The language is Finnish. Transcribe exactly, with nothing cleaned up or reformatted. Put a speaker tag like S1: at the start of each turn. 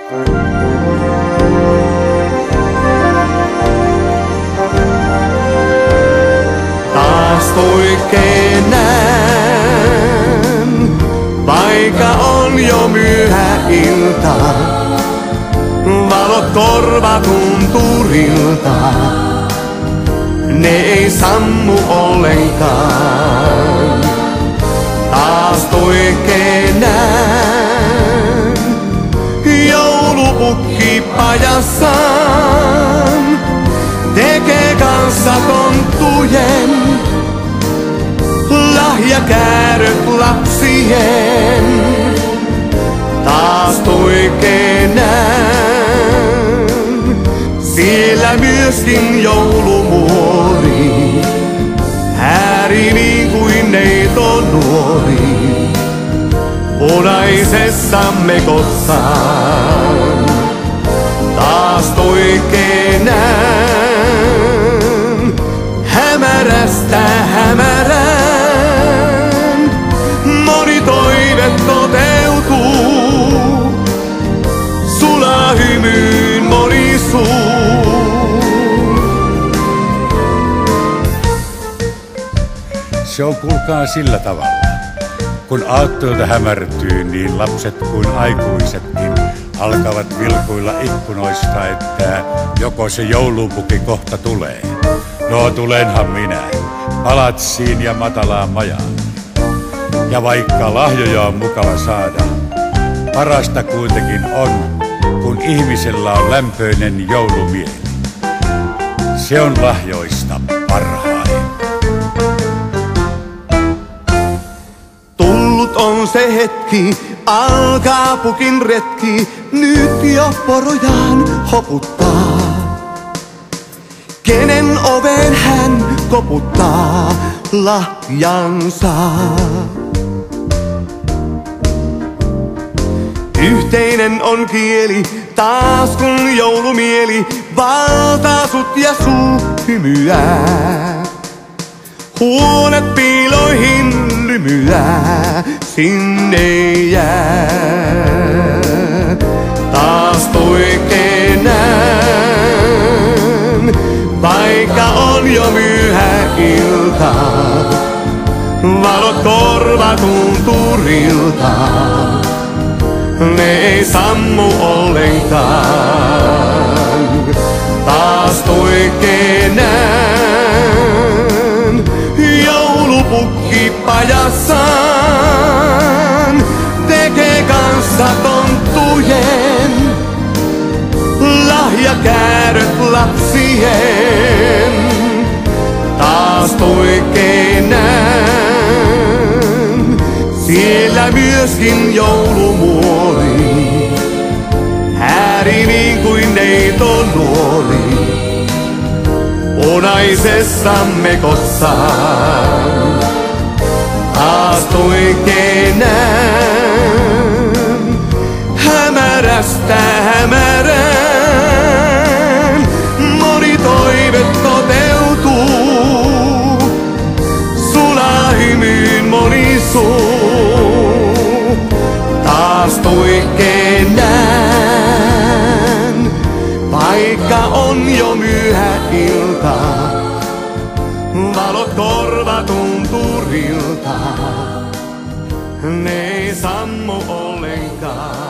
S1: Taas oikein näen, vaikka on jo myöhä ilta, valot korva tunturilta, ne ei sammu ollenkaan. Taas oikein näen, joulupukki pajassaan tekee kanssa tonttujen, lahjakääröt lapsien. Taas oikein näen, siellä myöskin joulumuori hääri niin kuin neito nuori punaisessa mekossaan. Taas oikein näen, hämärästä hämärään moni toive toteutuu, sulaa hymyyn moni suu.
S2: Se on kuulkaa sillä tavalla, kun aattoilta hämärtyy, niin lapset kuin aikuisetkin alkavat vilkuilla ikkunoista, että joko se joulupuki kohta tulee. No tulenhan minä, palatsiin ja matalaan majaan. Ja vaikka lahjoja on mukava saada, parasta kuitenkin on, kun ihmisellä on lämpöinen joulumieli. Se on lahjoista parhain.
S1: Tullut on se hetki, alkaa pukin retki, nyt jo porojaan hoputtaa. Kenen oveen hän koputtaa lahjansa? Yhteinen on kieli, taas kun joulumieli valtaa sut ja suu hymyää. Huonet piiloihin lymyää, sinne jää. Taas oikein näen, vaikka on jo myöhä ilta, valot korva tunturilta, ne ei sammu ollenkaan. Taas oikein näen, joulupukki pajassaan tekee kanssa tonttujen, lahjakääröt lapsien. Taas oikein näen, siellä myöskin joulumuori hääri niin kuin neito nuori punaisessa mekossaan. Taas oikein näen, hämärästä hämärään moni toive toteutuu, sulaa hymyyn moni suu. Taas oikein näen, vaikka on jo myöhä ilta, valot korva tunturilta, ne ei sammu ollenkaan.